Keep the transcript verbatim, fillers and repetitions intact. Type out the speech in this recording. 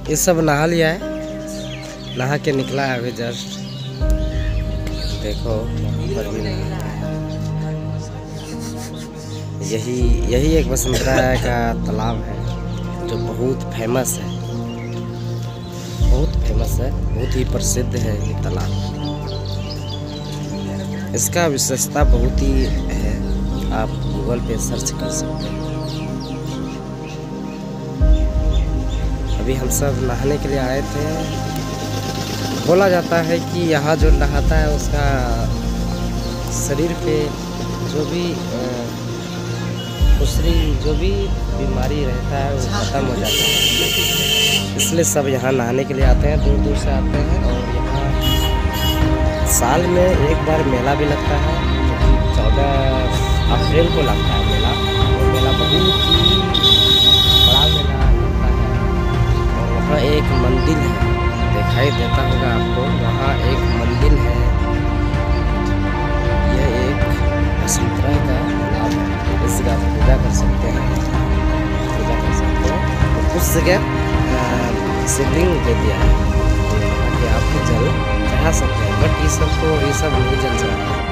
ये सब नहा लिया है, नहा के निकला है अभी जस्ट। देखो पर भी नहा है। यही यही एक बसंतराय का तालाब है जो बहुत फेमस है, बहुत फेमस है, बहुत ही प्रसिद्ध है ये तालाब। इसका विशेषता बहुत ही है, आप गूगल पे सर्च कर सकते हैं। अभी हम सब नहाने के लिए आए थे। बोला जाता है कि यहाँ जो नहाता है उसका शरीर पे जो भी दूसरी जो भी बीमारी रहता है वो खत्म हो जाता है। इसलिए सब यहाँ नहाने के लिए आते हैं, दूर दूर से आते हैं। और यहाँ साल में एक बार मेला भी लगता है, जो कि चौदह अप्रैल को लगता है मेला। वो मेला बहुत ही बड़ा मेला लगता है। और वहाँ एक मंदिर है, दिखाई देता होगा आपको, वहाँ एक मंदिर है। यह एक बसंतराय का तालाब है, इस जगह पूजा कर सकते हैं, पूजा कर सकते हैं। तो उस जगह शिवलिंग दे दिया है, ताकि आप जल चढ़ा सकते हैं। बट ये सब तो ये सब नहीं जल सकते।